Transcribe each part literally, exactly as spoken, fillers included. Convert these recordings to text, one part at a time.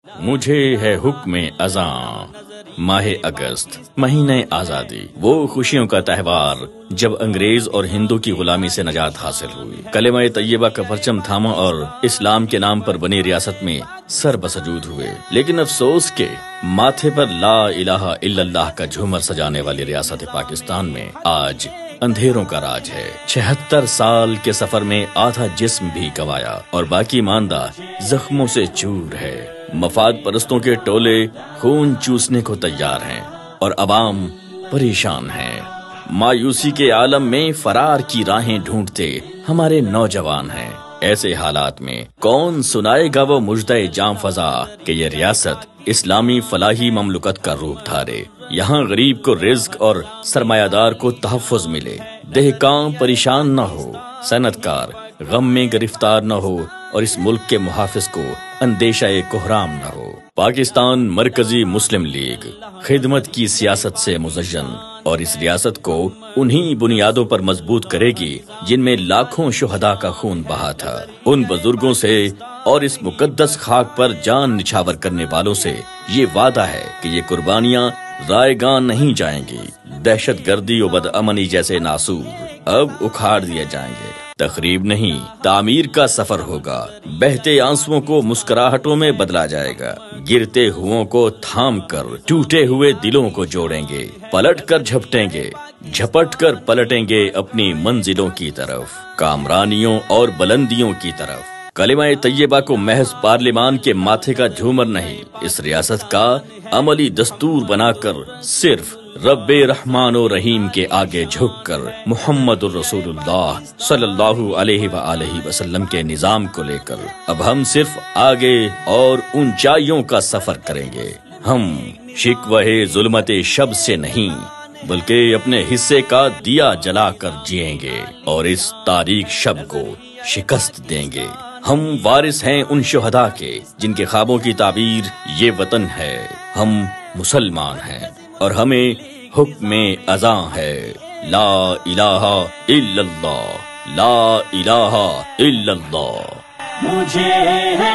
مجھے ہے حکم اذاں ماہ اگست، مہینہ آزادی، وہ خوشیوں کا تہوار جب انگریز اور ہندو کی غلامی سے نجات حاصل ہوئی، کلمہ طیبہ کا پرچم تھاما اور اسلام کے نام پر بنی ریاست میں سر بسجود ہوئے۔ لیکن افسوس کہ ماتھے پر لا الہ الا اللہ کا جھومر سجانے والی ریاست پاکستان میں آج اندھیروں کا راج ہے۔ چھہتر سال کے سفر میں آدھا جسم بھی گوایا اور باقی ماندہ زخموں سے چور ہے۔ مفاد پرستوں کے ٹولے خون چوسنے کو تیار ہیں اور عوام پریشان ہیں۔ مایوسی کے عالم میں فرار کی راہیں ڈھونڈتے ہمارے نوجوان ہیں۔ ایسے حالات میں کون سنائے گا وہ مژدہ جاں فضا کہ یہ ریاست اسلامی فلاحی مملکت کا روپ دھارے، یہاں غریب کو رزق اور سرمایہ دار کو تحفظ ملے، دہقاں پریشان نہ ہو، صنعت کار غم میں گرفتار نہ ہو اور اس ملک کے محافظ کو اندیشہ کوحرام نہ ہو۔ پاکستان مرکزی مسلم لیگ خدمت کی سیاست سے مزین اور اس ریاست کو انہی بنیادوں پر مضبوط کرے گی جن میں لاکھوں شہداء کا خون بہا تھا۔ ان بزرگوں سے اور اس مقدس خاک پر جان نچھاور کرنے والوں سے یہ وعدہ ہے کہ یہ قربانیاں رائے گاں نہیں جائیں گی۔ دہشت گردی و بدامنی جیسے ناسور اب اکھاڑ دیے جائیں گے۔ تخریب نہیں، تعمیر کا سفر ہوگا۔ بہتے آنسوؤں کو مسکراہٹوں میں بدلا جائے گا۔ گرتے ہوئوں کو تھام کر ٹوٹے ہوئے دلوں کو جوڑیں گے، پلٹ کر جھپٹیں گے، جھپٹ کر پلٹیں گے اپنی منزلوں کی طرف، کامرانیوں اور بلندیوں کی طرف۔ کلمہ طیبہ کو محض پارلیمان کے ماتھے کا جھومر نہیں، اس ریاست کا عملی دستور بنا کر صرف رب رحمان و رحیم کے آگے جھک کر محمد الرسول اللہ صلی اللہ علیہ وآلہ وسلم کے نظام کو لے کر اب ہم صرف آگے اور اونچائیوں کا سفر کریں گے۔ ہم شکوہ ظلمت شب سے نہیں بلکہ اپنے حصے کا دیا جلا کر جئیں گے اور اس تاریک شب کو شکست دیں گے۔ ہم وارث ہیں ان شہداء کے جن کے خوابوں کی تعبیر یہ وطن ہے۔ ہم مسلمان ہیں اور ہمیں حکم اذاں ہے، لا الہ الا اللہ، لا الہ الا اللہ۔ مجھے ہے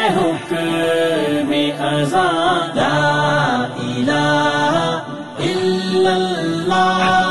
حکم اذاں، لا الہ الا اللہ۔